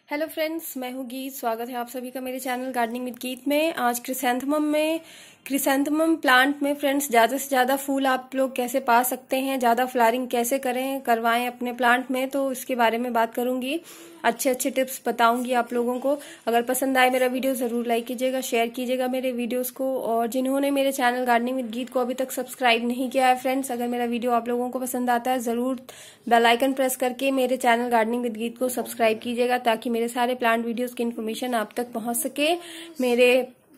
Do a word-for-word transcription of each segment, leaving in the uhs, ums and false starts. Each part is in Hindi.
हेलो फ्रेंड्स, मैं हूँ गीत। स्वागत है आप सभी का मेरे चैनल गार्डनिंग विद गीत में। आज क्रिसैंथेमम में क्रिसैंथेमम प्लांट में फ्रेंड्स ज़्यादा से ज़्यादा फूल आप लोग कैसे पा सकते हैं, ज़्यादा फ्लावरिंग कैसे करें करवाएं अपने प्लांट में, तो इसके बारे में बात करूंगी। अच्छे अच्छे टिप्स बताऊंगी आप लोगों को। अगर पसंद आए मेरा वीडियो ज़रूर लाइक कीजिएगा, शेयर कीजिएगा मेरे वीडियोज़ को। और जिन्होंने मेरे चैनल गार्डनिंग विद गीत को अभी तक सब्सक्राइब नहीं किया है फ्रेंड्स, अगर मेरा वीडियो आप लोगों को पसंद आता है ज़रूर बेल आइकन प्रेस करके मेरे चैनल गार्डनिंग विद गीत को सब्सक्राइब कीजिएगा, ताकि मेरे सारे प्लांट वीडियोस की इन्फॉर्मेशन आप तक पहुंच सके। मेरे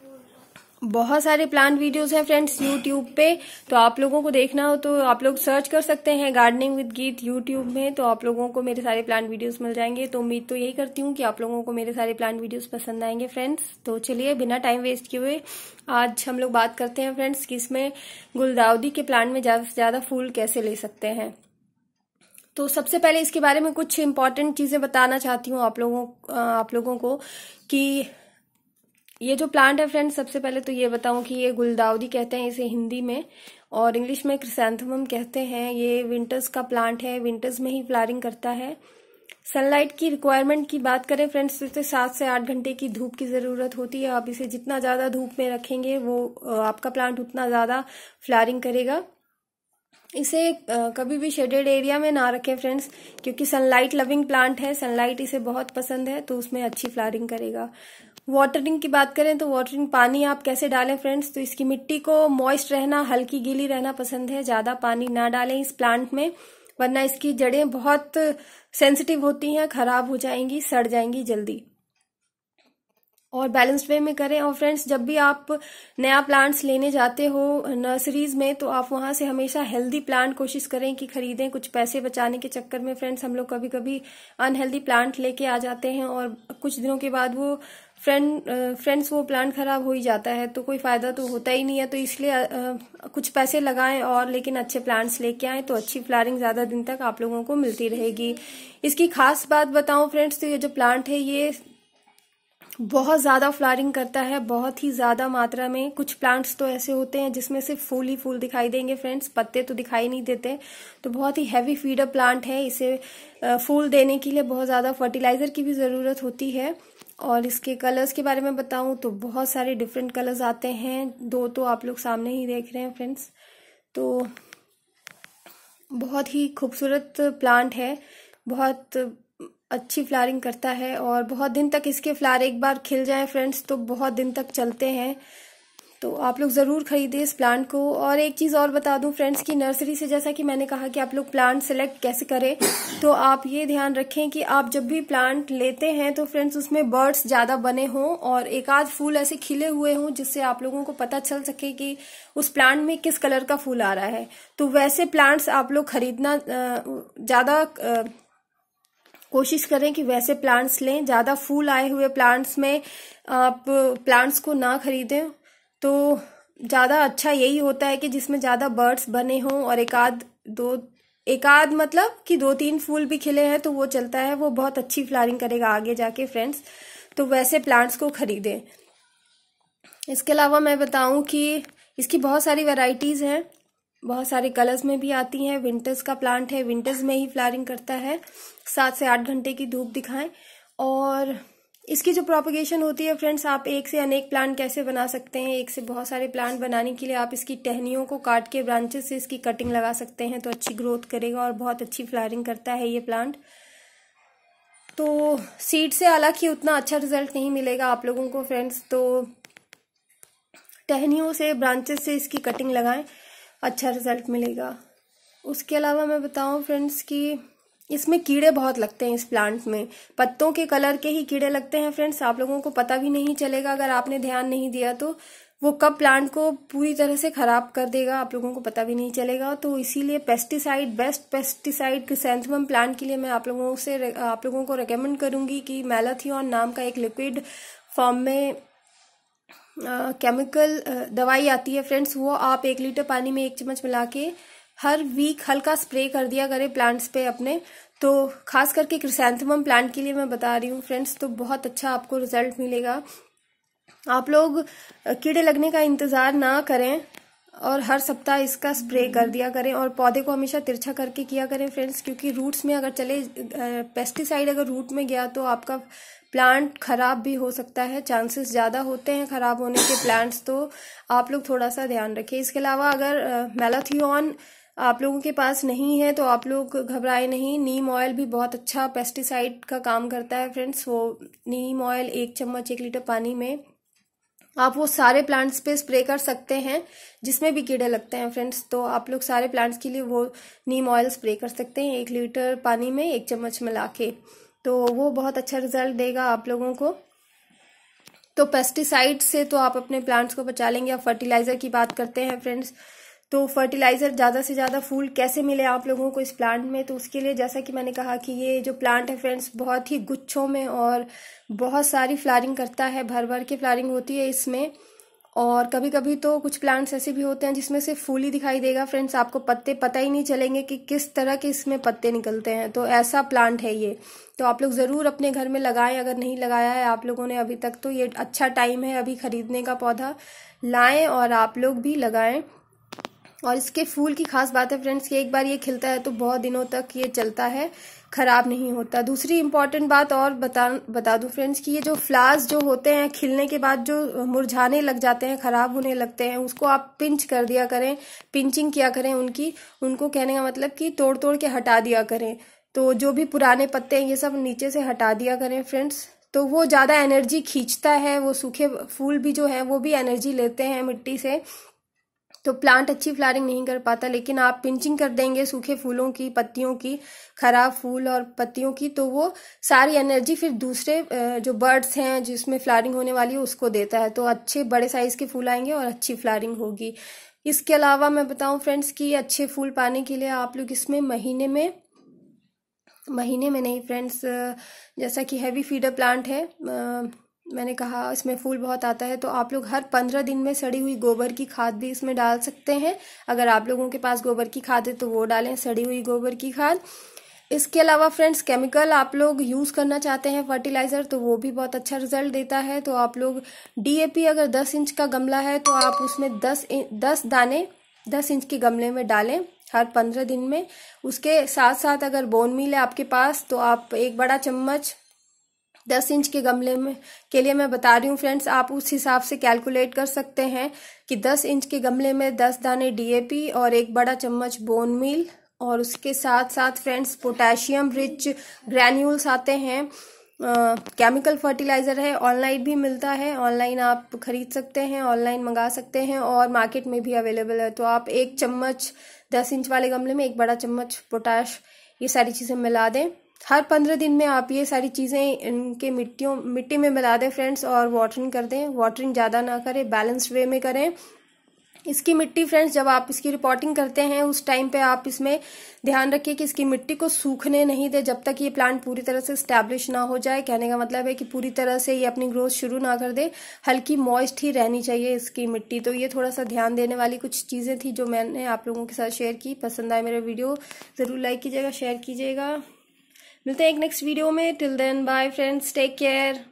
बहुत सारे प्लांट वीडियोस हैं फ्रेंड्स यूट्यूब पे, तो आप लोगों को देखना हो तो आप लोग सर्च कर सकते हैं गार्डनिंग विद गीत यूट्यूब में, तो आप लोगों को मेरे सारे प्लांट वीडियोस मिल जाएंगे। तो उम्मीद तो यही करती हूँ कि आप लोगों को मेरे सारे प्लांट वीडियोस पसंद आएंगे फ्रेंड्स। तो चलिए बिना टाइम वेस्ट किए हुए आज हम लोग बात करते हैं फ्रेंड्स कि इसमें गुलदाउदी के प्लांट में ज्यादा से ज्यादा फूल कैसे ले सकते हैं। तो सबसे पहले इसके बारे में कुछ इंपॉर्टेंट चीजें बताना चाहती हूँ आप लोगों आप लोगों को कि ये जो प्लांट है फ्रेंड्स, सबसे पहले तो ये बताऊं कि ये गुलदाउदी कहते हैं इसे हिंदी में, और इंग्लिश में क्रिसैंथेमम कहते हैं। ये विंटर्स का प्लांट है, विंटर्स में ही फ्लावरिंग करता है। सनलाइट की रिक्वायरमेंट की बात करें फ्रेंड्स, तो इसे सात से आठ घंटे की धूप की जरूरत होती है। आप इसे जितना ज्यादा धूप में रखेंगे वो आपका प्लांट उतना ज्यादा फ्लावरिंग करेगा। इसे कभी भी शेडेड एरिया में ना रखें फ्रेंड्स, क्योंकि सनलाइट लविंग प्लांट है, सनलाइट इसे बहुत पसंद है, तो उसमें अच्छी फ्लावरिंग करेगा। वाटरिंग की बात करें तो वाटरिंग पानी आप कैसे डालें फ्रेंड्स, तो इसकी मिट्टी को मॉइस्ट रहना, हल्की गीली रहना पसंद है। ज्यादा पानी ना डालें इस प्लांट में, वरना इसकी जड़ें बहुत सेंसिटिव होती हैं, खराब हो जाएंगी, सड़ जाएंगी जल्दी। और बैलेंस्ड वे में करें। और फ्रेंड्स, जब भी आप नया प्लांट्स लेने जाते हो नर्सरीज में, तो आप वहां से हमेशा हेल्दी प्लांट कोशिश करें कि खरीदें। कुछ पैसे बचाने के चक्कर में फ्रेंड्स हम लोग कभी कभी अनहेल्दी प्लांट लेके आ जाते हैं, और कुछ दिनों के बाद वो फ्रेंड फ्रेंड्स वो प्लांट खराब हो ही जाता है, तो कोई फायदा तो होता ही नहीं है। तो इसलिए आ, कुछ पैसे लगाएं और लेकिन अच्छे प्लांट्स लेके आएं, तो अच्छी फ्लावरिंग ज्यादा दिन तक आप लोगों को मिलती रहेगी। इसकी खास बात बताऊं फ्रेंड्स, तो ये जो प्लांट है ये बहुत ज्यादा फ्लावरिंग करता है, बहुत ही ज्यादा मात्रा में। कुछ प्लांट्स तो ऐसे होते हैं जिसमें सिर्फ फूल ही फूल दिखाई देंगे फ्रेंड्स, पत्ते तो दिखाई नहीं देते। तो बहुत ही हैवी फीडर प्लांट है, इसे फूल देने के लिए बहुत ज्यादा फर्टिलाइजर की भी जरूरत होती है। और इसके कलर्स के बारे में बताऊं तो बहुत सारे डिफरेंट कलर्स आते हैं, दो तो आप लोग सामने ही देख रहे हैं फ्रेंड्स। तो बहुत ही खूबसूरत प्लांट है, बहुत अच्छी फ्लावरिंग करता है, और बहुत दिन तक इसके फ्लावर एक बार खिल जाए फ्रेंड्स तो बहुत दिन तक चलते हैं। तो आप लोग जरूर खरीदें इस प्लांट को। और एक चीज और बता दूं फ्रेंड्स कि नर्सरी से, जैसा कि मैंने कहा कि आप लोग प्लांट सेलेक्ट कैसे करें, तो आप ये ध्यान रखें कि आप जब भी प्लांट लेते हैं तो फ्रेंड्स उसमें बर्ड्स ज्यादा बने हों और एक आध फूल ऐसे खिले हुए हों, जिससे आप लोगों को पता चल सके कि उस प्लांट में किस कलर का फूल आ रहा है। तो वैसे प्लांट्स आप लोग खरीदना ज्यादा कोशिश करें कि वैसे प्लांट्स लें। ज्यादा फूल आए हुए प्लांट्स में आप प्लांट्स को ना खरीदें, तो ज्यादा अच्छा यही होता है कि जिसमें ज्यादा बर्ड्स बने हों और एक आध दो एक आध मतलब कि दो तीन फूल भी खिले हैं तो वो चलता है, वो बहुत अच्छी फ्लावरिंग करेगा आगे जाके फ्रेंड्स। तो वैसे प्लांट्स को खरीदें। इसके अलावा मैं बताऊं कि इसकी बहुत सारी वेराइटीज हैं, बहुत सारे कलर्स में भी आती हैं। विंटर्स का प्लांट है, विंटर्स में ही फ्लावरिंग करता है। सात से आठ घंटे की धूप दिखाएं। और इसकी जो प्रोपगेशन होती है फ्रेंड्स, आप एक से अनेक प्लांट कैसे बना सकते हैं। एक से बहुत सारे प्लांट बनाने के लिए आप इसकी टहनियों को काट के ब्रांचेस से इसकी कटिंग लगा सकते हैं, तो अच्छी ग्रोथ करेगा और बहुत अच्छी फ्लावरिंग करता है ये प्लांट। तो सीड से हालांकि उतना अच्छा रिजल्ट नहीं मिलेगा आप लोगों को फ्रेंड्स, तो टहनियों से ब्रांचेस से इसकी कटिंग लगाएं, अच्छा रिजल्ट मिलेगा। उसके अलावा मैं बताऊं फ्रेंड्स कि इसमें कीड़े बहुत लगते हैं इस प्लांट में, पत्तों के कलर के ही कीड़े लगते हैं फ्रेंड्स। आप लोगों को पता भी नहीं चलेगा अगर आपने ध्यान नहीं दिया तो, वो कब प्लांट को पूरी तरह से खराब कर देगा आप लोगों को पता भी नहीं चलेगा। तो इसीलिए pesticide, best pesticide chrysanthemum plant के लिए मैं आप लोगों से आप लोगों को रेकमेंड करूंगी कि मैलाथियन नाम का एक लिक्विड फॉर्म में केमिकल uh, दवाई आती है फ्रेंड्स, वो आप एक लीटर पानी में एक चम्मच मिला के हर वीक हल्का स्प्रे कर दिया करें प्लांट्स पे अपने। तो खास करके क्रिसैंथेमम प्लांट के लिए मैं बता रही हूँ फ्रेंड्स, तो बहुत अच्छा आपको रिजल्ट मिलेगा। आप लोग कीड़े लगने का इंतजार ना करें, और हर सप्ताह इसका स्प्रे कर दिया करें। और पौधे को हमेशा तिरछा करके किया करें फ्रेंड्स, क्योंकि रूट्स में अगर चले पेस्टिसाइड अगर रूट में गया तो आपका प्लांट खराब भी हो सकता है, चांसेस ज़्यादा होते हैं खराब होने के प्लांट्स, तो आप लोग थोड़ा सा ध्यान रखें। इसके अलावा अगर मैलाथियोन आप लोगों के पास नहीं है तो आप लोग घबराए नहीं, नीम ऑयल भी बहुत अच्छा पेस्टिसाइड का काम करता है फ्रेंड्स। वो नीम ऑयल एक चम्मच एक लीटर पानी में आप वो सारे प्लांट्स पे स्प्रे कर सकते हैं जिसमें भी कीड़े लगते हैं फ्रेंड्स। तो आप लोग सारे प्लांट्स के लिए वो नीम ऑयल स्प्रे कर सकते हैं एक लीटर पानी में एक चम्मच मिला के, तो वो बहुत अच्छा रिजल्ट देगा आप लोगों को। तो पेस्टिसाइड से तो आप अपने प्लांट्स को बचा लेंगे। अब फर्टिलाइजर की बात करते हैं फ्रेंड्स। तो फर्टिलाइजर ज़्यादा से ज़्यादा फूल कैसे मिले आप लोगों को इस प्लांट में, तो उसके लिए जैसा कि मैंने कहा कि ये जो प्लांट है फ्रेंड्स बहुत ही गुच्छों में और बहुत सारी फ्लावरिंग करता है, भर भर के फ्लावरिंग होती है इसमें। और कभी कभी तो कुछ प्लांट्स ऐसे भी होते हैं जिसमें से फूल ही दिखाई देगा फ्रेंड्स, आपको पत्ते पता ही नहीं चलेंगे कि किस तरह के इसमें पत्ते निकलते हैं। तो ऐसा प्लांट है ये, तो आप लोग ज़रूर अपने घर में लगाएं। अगर नहीं लगाया है आप लोगों ने अभी तक तो ये अच्छा टाइम है अभी खरीदने का, पौधा लाएं और आप लोग भी लगाएं। और इसके फूल की खास बात है फ्रेंड्स कि एक बार ये खिलता है तो बहुत दिनों तक ये चलता है, खराब नहीं होता। दूसरी इंपॉर्टेंट बात और बता बता दूं फ्रेंड्स कि ये जो फ्लावर्स जो होते हैं खिलने के बाद जो मुरझाने लग जाते हैं, खराब होने लगते हैं, उसको आप पिंच कर दिया करें, पिंचिंग किया करें उनकी। उनको कहने का मतलब कि तोड़ तोड़ के हटा दिया करें। तो जो भी पुराने पत्ते हैं ये सब नीचे से हटा दिया करें फ्रेंड्स, तो वो ज़्यादा एनर्जी खींचता है। वो सूखे फूल भी जो है वो भी एनर्जी लेते हैं मिट्टी से, तो प्लांट अच्छी फ्लावरिंग नहीं कर पाता। लेकिन आप पिंचिंग कर देंगे सूखे फूलों की, पत्तियों की, खराब फूल और पत्तियों की, तो वो सारी एनर्जी फिर दूसरे जो बर्ड्स हैं जिसमें फ्लावरिंग होने वाली है उसको देता है। तो अच्छे बड़े साइज के फूल आएंगे और अच्छी फ्लावरिंग होगी। इसके अलावा मैं बताऊं फ्रेंड्स कि अच्छे फूल पाने के लिए आप लोग इसमें महीने में महीने में नहीं फ्रेंड्स, जैसा कि हैवी फीडर प्लांट है, मैंने कहा इसमें फूल बहुत आता है, तो आप लोग हर पंद्रह दिन में सड़ी हुई गोबर की खाद भी इसमें डाल सकते हैं। अगर आप लोगों के पास गोबर की खाद है तो वो डालें, सड़ी हुई गोबर की खाद। इसके अलावा फ्रेंड्स केमिकल आप लोग यूज़ करना चाहते हैं फर्टिलाइज़र, तो वो भी बहुत अच्छा रिजल्ट देता है। तो आप लोग डीएपी अगर दस इंच का गमला है तो आप उसमें दस दस दाने दस इंच के गमले में डालें हर पंद्रह दिन में। उसके साथ साथ अगर बोन मील है आपके पास तो आप एक बड़ा चम्मच दस इंच के गमले में के लिए मैं बता रही हूँ फ्रेंड्स, आप उस हिसाब से कैलकुलेट कर सकते हैं कि दस इंच के गमले में दस दाने डीएपी और एक बड़ा चम्मच बोन मील, और उसके साथ साथ फ्रेंड्स पोटेशियम रिच ग्रैन्यूल्स आते हैं, केमिकल फर्टिलाइज़र है, ऑनलाइन भी मिलता है, ऑनलाइन आप खरीद सकते हैं, ऑनलाइन मंगा सकते हैं और मार्केट में भी अवेलेबल है। तो आप एक चम्मच दस इंच वाले गमले में एक बड़ा चम्मच पोटाश, ये सारी चीज़ें मिला दें। हर पंद्रह दिन में आप ये सारी चीज़ें इनके मिट्टियों मिट्टी में मिला दें फ्रेंड्स, और वाटरिंग कर दें। वाटरिंग ज़्यादा ना करें, बैलेंस्ड वे में करें। इसकी मिट्टी फ्रेंड्स जब आप इसकी रिपोर्टिंग करते हैं उस टाइम पे आप इसमें ध्यान रखिए कि इसकी मिट्टी को सूखने नहीं दे जब तक ये प्लांट पूरी तरह से स्टैब्लिश ना हो जाए। कहने का मतलब है कि पूरी तरह से ये अपनी ग्रोथ शुरू ना कर दे, हल्की मॉइस्ट ही रहनी चाहिए इसकी मिट्टी। तो ये थोड़ा सा ध्यान देने वाली कुछ चीज़ें थी जो मैंने आप लोगों के साथ शेयर की। पसंद आए मेरा वीडियो ज़रूर लाइक कीजिएगा, शेयर कीजिएगा। मिलते हैं एक नेक्स्ट वीडियो में। Till then bye friends, take care.